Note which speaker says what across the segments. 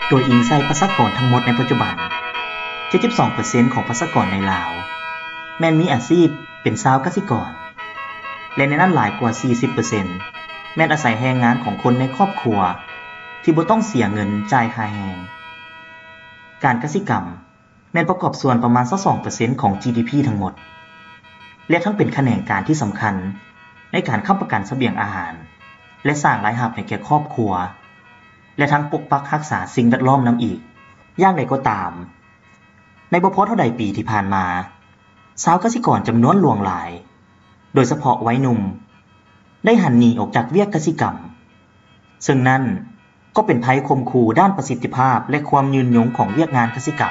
Speaker 1: โดยอิงใส่ประชากรทั้งหมดในปัจจุบัน 72% ของประชากรในลาวแม่นมีอาชีพเป็นชาวเกษตรกรและในนั้นหลายกว่า 40% แม่นอาศัยแรงงานของคนในครอบครัวที่บ่ต้องเสียเงินจ่ายค่าแรงการเกษตรกรรมแม่นประกอบส่วนประมาณ 22% ของ GDP ทั้งหมดและทั้งเป็นแขนงการที่สำคัญในการค้ำประกันเสบียงอาหารและสร้างรายรับให้แก่ครอบครัวและทั้งปกปักรักษาสิ่งแวดล้อมนำอีกอย่างไรก็ตามในบ่พอเท่าใดปีที่ผ่านมาชาวเกษตรกรจำนวนหลวงหลายโดยเฉพาะวัยหนุ่มได้หันหนีออกจากเวียกเกษตรกรรมซึ่งนั่นก็เป็นภัยข่มขู่ด้านประสิทธิภาพและความยืนยงของเวียกงานเกษตรกรรม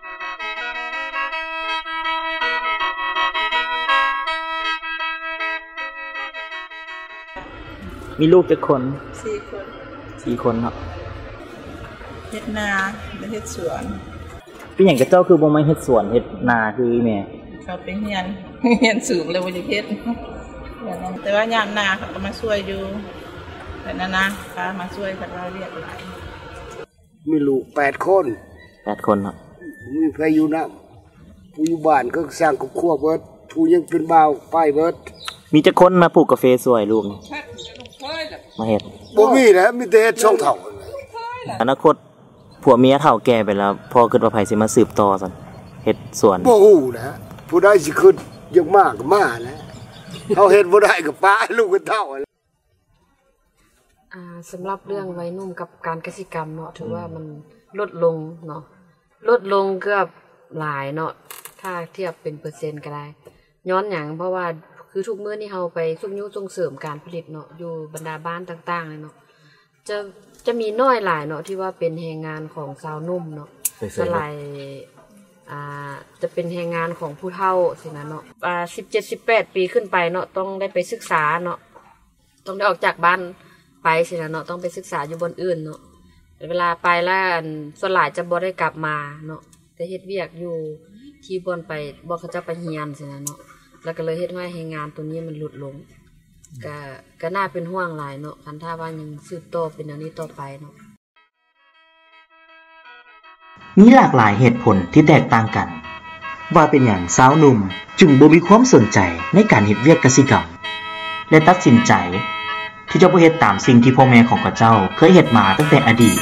Speaker 1: มีลูกจักคน4 คนครับ
Speaker 2: เฮ็ดนาและเฮ็ดสวน
Speaker 1: เป็นหยังกับเจ้าคือบ่มาเฮ็ดสวนเฮ็ดนาคือแม่
Speaker 2: เขาไปเรียนสูงเลยบ่ได้เฮ็ดแต่ว่ายามนาเขาก็มาช่วยอยู่แต่นะป้ามาช่วยกับเราเรียกหลาย
Speaker 3: มีลูก8 คน
Speaker 1: ครับ
Speaker 3: มีใครอยู่นำผู้อยู่บ้านก็สร้างครอบครัวเบิดผู้ยังเป็นบ่าวไปเบิด
Speaker 1: มีจักคนมาปลูกกาแฟสวยลูกมาเฮ็ด
Speaker 3: บ่มีนะมีแต่เฮ็ด2เท่า
Speaker 1: อนาคตผัวเมียเฒ่าแก่ไปแล้วพอคิดว่าไผสิมาสืบต่อซั่นเฮ็ดสวน
Speaker 3: บ่ฮู้นะผู้ใดสิคิดอยากมาก็มาแหละเฮาเฮ็ดบ่ได้ก็ป้าลูกก็เฒ่า
Speaker 4: สำหรับเรื่องวัยนุ่มกับการเกษตรกรรมเนาะถือว่ามันลดลงเนาะลดลงเกือบหลายเนาะถ้าเทียบเป็นเปอร์เซ็นต์ก็ได้ย้อนหยังเพราะว่าคือทุกมื้อนี่เฮาไปส่งเสริมการผลิตเนาะอยู่บรรดาบ้านต่างๆเลยเนาะจะมีน้อยหลายเนาะที่ว่าเป็นแรงงานของชาวนุ่มเนาะสลายจะเป็นแรงงานของผู้เฒ่าสินะเนาะ17-18 ปีขึ้นไปเนาะต้องได้ไปศึกษาเนาะต้องได้ออกจากบ้านไปสินะเนาะต้องไปศึกษาอยู่บนอื่นเนาะเวลาไปแล้วส่วนหลายจะบ่ได้กลับมาเนาะแต่เฮ็ดเวียกอยู่ที่บ่อนไปบ่เขาจะไปเรียนสินะเนาะแล้วก็เลยเฮ็ดให้แรงงานตัวนี้มันลดลงก็น่าเป็นห่วงหลายเนาะคันถ้าว่ายังสืบต่อเป็นอันนี้ต่อไปเนาะ
Speaker 1: มีหลากหลายเหตุผลที่แตกต่างกันว่าเป็นอย่างสาวหนุ่มจึงบ่มีความสนใจในการเฮ็ดเวียกเกษตรกรรมและตัดสินใจที่จะบ่เฮ็ดตามสิ่งที่พ่อแม่ของเขาเจ้าเคยเฮ็ดมาตั้งแต่อดีต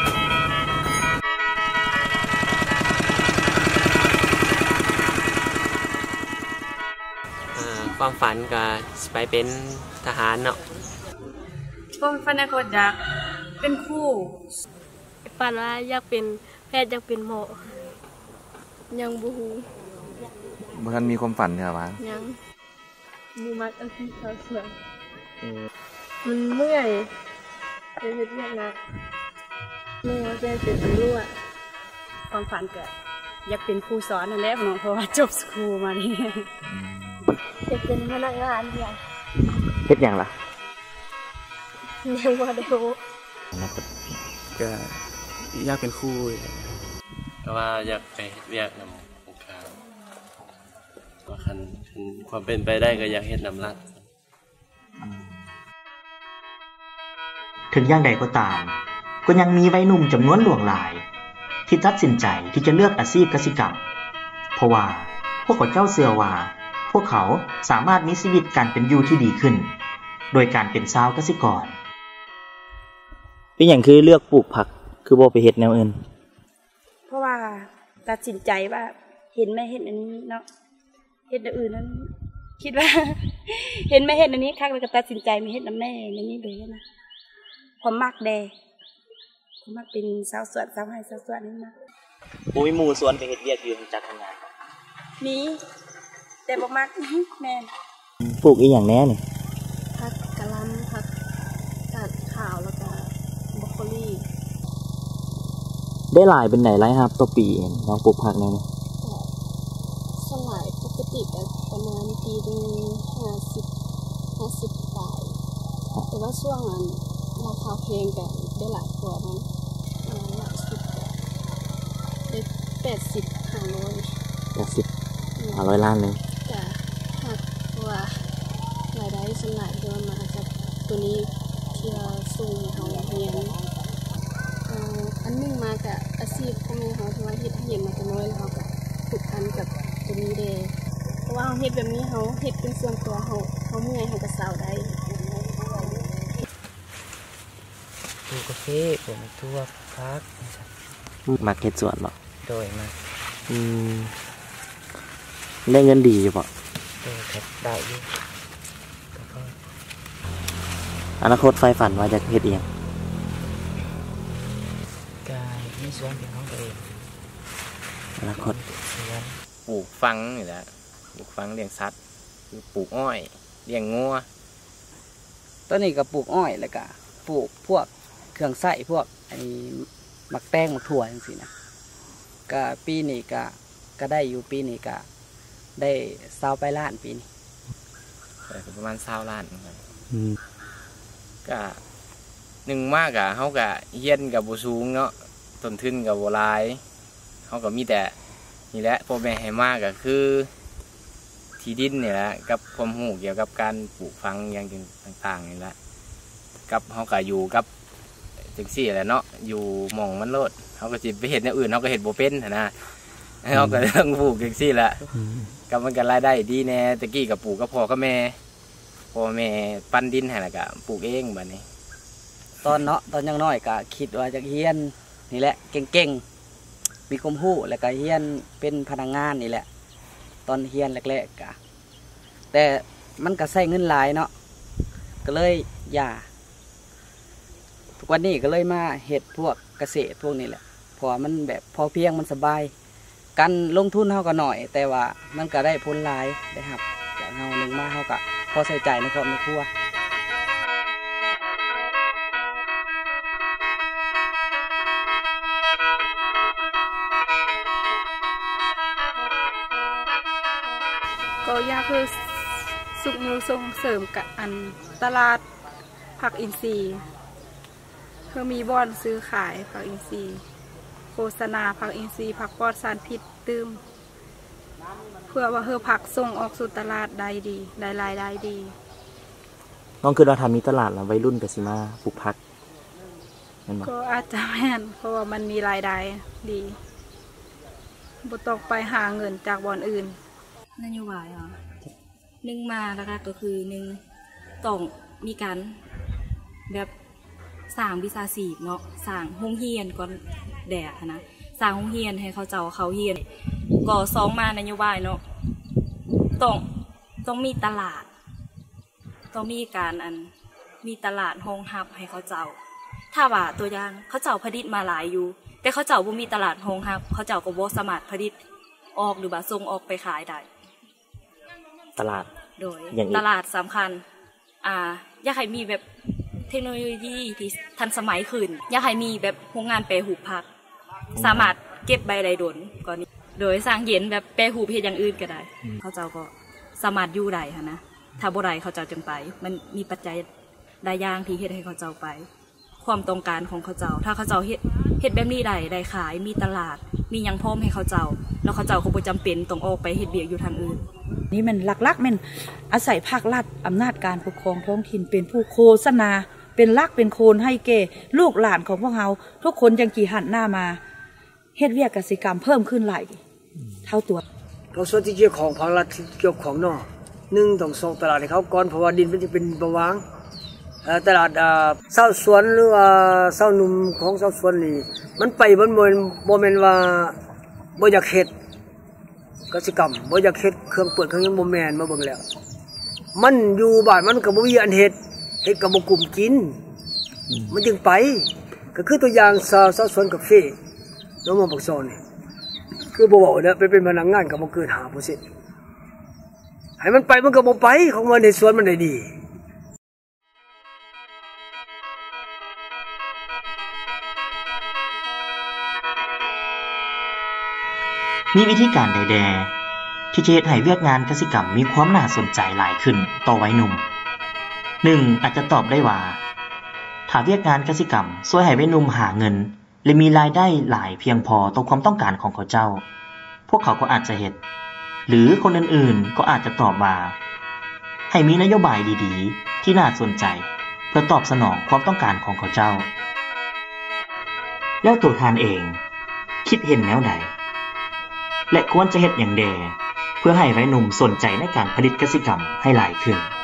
Speaker 5: ความฝันก็สิไปเป็นทหารเนาะ
Speaker 6: ความฝันอนาคตอยากเป็นครู
Speaker 7: ฝันว่าอยากเป็นแพทย์อยากเป็นหมอยังบ่ฮู้
Speaker 8: บ่ทันมีความฝันใช่ป่ะ
Speaker 7: ยังมีมักอาชีพชาวสวนมันเมื่อยเฮ็ดเวียกหนักเมื่อยจะเป็นตำรวจ
Speaker 6: ความฝันก็อยากเป็นครูสอนนั่นแหละเนาะเพราะว่าจบสคูลมานี่
Speaker 7: จะเป็นพนักงานเนี่ย
Speaker 1: เฮ็ดหยังล่ะ
Speaker 7: ยังบ่ได้รู้
Speaker 8: ก็อยากเป็นครู
Speaker 5: ก็ว่าอยากไปเฮ็ดเวียกนำผู้ค้าว่าคันความเป็นไปได้ก็อยากเฮ็ดนำรัฐ
Speaker 1: ถึงอย่างใดก็ตามก็ยังมีวัยหนุ่มจำนวนหลวงหลายที่ตัดสินใจที่จะเลือกอาชีพเกษตรกรรมเพราะว่าพวกเขาเจ้าเชื่อว่าพวกเขาสามารถมีชีวิตการเป็นอยู่ที่ดีขึ้นโดยการเป็นชาวเกษตรกรเป็นหยังคือเลือกปลูกผักคือบ่ไปเฮ็ดแนวอื่น
Speaker 6: เพราะว่าตัดสินใจว่าเห็นไม่เห็นอันนี้เนาะเฮ็ดอันอื่นนั้นคิดว่าเห็นไม่เห็นอันนี้ครั้งแล้วก็ตัดสินใจไม่เฮ็ดนำแม่อันนี้เลยนะความมักแดความมักเป็นชาวสวนชาวไร่ชาวสวนนี่นะ
Speaker 1: บ่มีหมู่สวนไปเฮ็ดเวียกอยู่จักทำงาน
Speaker 6: มีแต่บ่มักแม่น
Speaker 1: ปลูกอีหยังแน่นี่
Speaker 7: ผักกะหล่ำผักกาดขาวแล้วก็บรอกโคลี
Speaker 1: ได้หลายเป็นไหนหลายครับต่อปีน้องปลูกผักแน่นี่
Speaker 7: ส่วนหลายปกติก็ประมาณปีนึง50บาทแต่ว่าช่วงนั้นราคาแพงก็ได้หลายกว่านั้นล่าสุดก็ได้
Speaker 1: 500ล้านเลย
Speaker 7: จ้ะเพราะว่ารายได้ส่วนหลายก็มาจากตัวนี้ที่เราส่งให้เฮาเรียนอันนึงมามากับอาชีพของแม่เขาที่ว่าเฮ็ดให้มาแต่น้อยแล้วเขาก็ผูกพันกับตรงนี้เด้เพราะว่าเฮ็ดแบบนี้เขาเฮ็ดเป็นส่วนตัวเขาเมื่อยเขาก็เศร้าได้
Speaker 9: ปลูกกาแฟปลูกทั่วพัก
Speaker 1: มาเก็ตสวนบ่
Speaker 9: โดยมา
Speaker 1: ได้เงินดีอยู่บ่
Speaker 9: โดยครับได้อยู่
Speaker 1: อนาคตไฟฝันว่าจะเฮ็ดอีหยัง
Speaker 9: ก็มีสวนเป็นของตัวเอง
Speaker 1: อนาคต
Speaker 5: ปลูกฟังนี่แหละปลูกฟังเลี้ยงสัตว์คือปลูกอ้อยเลี้ยงงัว
Speaker 9: ตอนนี้ก็ปลูกอ้อยแล้วก็ปลูกพวกเครื่องใส้พวกไอ้หมักแป้งหมักถั่วจังซี่นะก็ปีนี้ก็ได้อยู่ปีนี้ก็ได้20 ปลายล้านปีนี้
Speaker 5: ประมาณ20 ล้านครับก็1มากอะเฮาก็เฮียนก็บ่สูงเนาะต้นทุนก็บ่หลายเฮาก็มีแต่นี่แหละพ่อแม่ให้มากก็คือที่ดินนี่แหละกับความรู้เกี่ยวกับการปลูกฝังอย่างต่างๆนี่แหละกับเฮาก็อยู่กับจังซี่แหละเนาะอยู่หม่องมันโลดเฮาก็สิไปเฮ็ดแนวอื่นเฮาก็เฮ็ดบ่เป็นนะเฮาก็ต้องปลูกจังซี่แหละกับมันก็รายได้ดีแน่ตะกี้ก็ปลูกกับพ่อกับแม่ปั้นดินให้แล้วก็ปลูกเองบัดนี้
Speaker 9: ตอนยังน้อยก็คิดว่าจะเฮียนนี่แหละเก่งๆมีความรู้แล้วก็เฮียนเป็นพนักงานนี่แหละตอนเฮียนแรกๆก็แต่มันก็ใช้เงินหลายเนาะก็เลยทุกวันนี้ก็เลยมาเฮ็ดพวกเกษตรพวกนี้แหละเพราะมันแบบพอเพียงมันสบายการลงทุนเฮาก็น้อยแต่ว่ามันก็ได้ผลหลายได้ครับจากเฮานึงมาเฮาก็พอใช้จ่ายในครอบครัว
Speaker 7: ก็อยากคือสุขยูส่งเสริมกับอันตลาดผักอินทรีย์เพื่อมีบ่อนซื้อขายผักอินทรีย์โฆษณาผักอินทรีย์ผักปลอดสารพิษตื้มเพื่อว่าผักส่งออกสู่ตลาดได้ดีได้รายได้ดี
Speaker 1: น้องคือเราทำมีตลาดแล้ววัยรุ่นก็สิมาปลูกผัก
Speaker 7: ก็อาจจะแม่นเพราะว่ามันมีรายได้ดีบ่ต้องไปหาเงินจากบ่อนอื่น
Speaker 10: นโยบาย1มาแล้วก็คือ1ต้องมีการแบบสร้างวิชาชีพเนาะสร้างโรงเรียนก่อนแดดนะสร้างโรงเรียนให้เขาเจ้าเขาเรียนก็2มานโยบายเนาะต้องมีตลาดต้องมีการมีตลาดรองรับให้เขาเจ้าถ้าว่าตัวอย่างเขาเจ้าผลิตมาหลายอยู่แต่เขาเจ้าบ่มีตลาดรองรับเขาเจ้าก็บ่สามารถผลิตออกหรือว่าส่งออกไปขายได้
Speaker 1: ตลาด
Speaker 10: โดยตลาดสำคัญอยากให้มีแบบเทคโนโลยีที่ทันสมัยขึ้นอยากให้มีแบบโรงงานแปรรูปผักสามารถเก็บใบได้ดนก่อนนี้โดยสร้างเย็นแบบแปรรูปเฮ็ดอย่างอื่นก็ได้เขาเจ้าก็สามารถอยู่ได้ค่ะนะถ้าบ่ได้เขาเจ้าจึงไปมันมีปัจจัยหลายอย่างที่เฮ็ดให้เขาเจ้าไปความต้องการของเขาเจ้าถ้าเขาเจ้าเฮ็ดแบบนี้ได้ขายมีตลาดมีหยังพร้อมให้เขาเจ้าแล้วเขาเจ้าก็บ่จำเป็นต้องออกไปเฮ็ดเวียกอยู่ทางอื่น
Speaker 11: นี่มันหลักๆมันอาศัยภาครัฐอำนาจการปกครองท้องถิ่นเป็นผู้โฆษณาเป็นลักเป็นโคนให้แก่ลูกหลานของพวกเราทุกคนจังกี่หันหน้ามาเฮ็ดเวียกเกษตรกรรมเพิ่มขึ้นหลายเท่าตัว
Speaker 3: เราส่วนที่เกี่ยวของภาครัฐเกี่ยวของเนาะ1ต้องส่งตลาดให้เขาก่อนเพราะว่าดินมันจะเป็นประวางตลาดชาวสวนหรือว่าชาวหนุ่มของชาวสวนนี่มันไปบ่แม่นว่าบ่อยากเฮ็ดกสิกรรมบ่อยากเฮ็ดเครื่องเปิดเครื่องยังบ่แม่นมาเบิ่งแล้วมันอยู่บ้านมันก็บ่มีอันเฮ็ดก็บ่กลุ่มกินมันจึงไปก็คือตัวอย่างชาวสวนกาแฟน้องมองบักซอนนี่คือบ่เว้าเด้อไปเป็นพนักงานก็บ่เกิน 5% ให้มันไปมันก็บ่ไปของมันในสวนมันได้ดี
Speaker 1: มีวิธีการใดๆที่จะเฮ็ดให้เวียกงานกสิกรรมมีความน่าสนใจหลายขึ้นต่อวัยหนุ่ม 1. อาจจะตอบได้ว่าถ้าเวียกงานกสิกรรมช่วยให้วัยหนุ่มหาเงินและมีรายได้หลายเพียงพอต่อความต้องการของเขาเจ้าพวกเขาก็อาจจะเฮ็ดหรือคนอื่นๆก็อาจจะตอบว่าให้มีนโยบายดีๆที่น่าสนใจเพื่อตอบสนองความต้องการของเขาเจ้าแล้วตัวทานเองคิดเห็นแนวใดและควรจะเฮ็ดหยังแดเพื่อให้วัยหนุ่มสนใจในการผลิตกสิกรรมให้หลายขึ้น